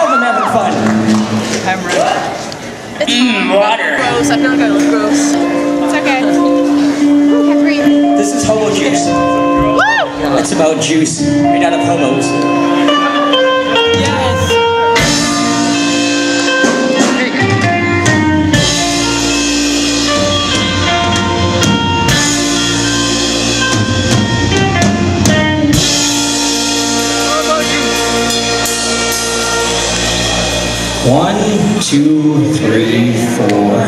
of them having fun? I'm ready. It's water. gross. I feel like I look gross. It's okay. Can't breathe. This is Hobo juice. Woo! It's about juice made out of hobos. Yes. There you go. One, two, three, four.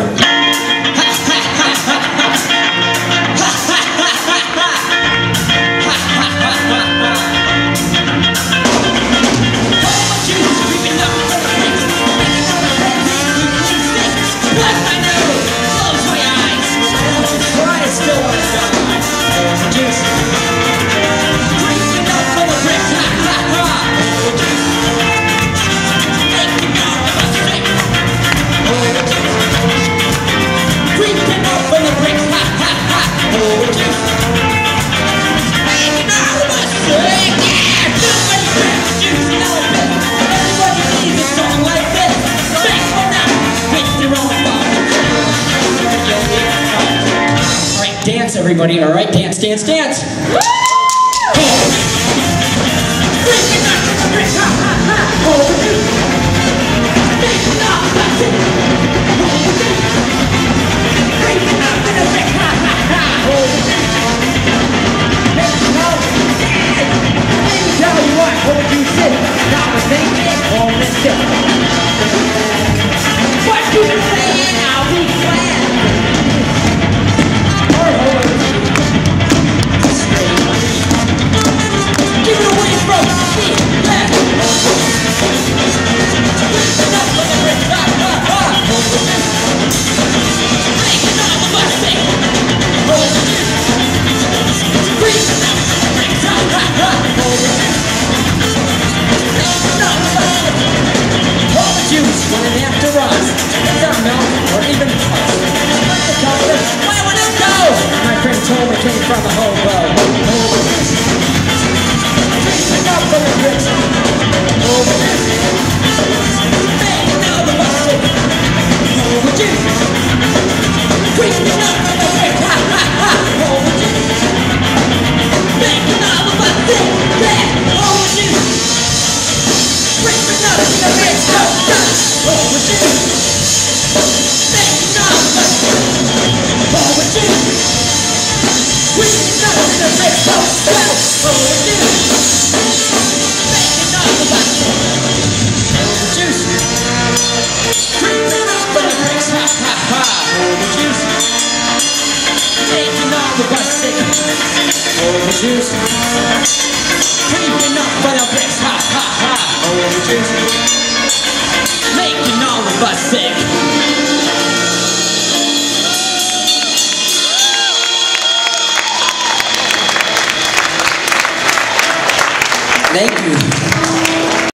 Dance, everybody. All right, dance, dance, dance. Came from a hobo. Drinking up from the bricks. Over this. Making all the busted. Over this. Drinking up from the bricks. Ha ha ha. Over this. Making all the busted. Yeah. Over this. Drinking up from the bricks. Over this. Making all the busted. Over this. We know the bricks so well, over juice. Making all the busted. Over juice. Creeping up for the bricks, ha ha ha. Over juice. Making all the busted. Over juice. Creeping up for the bricks, ha ha ha. Over juice. Making all the busted. Thank you.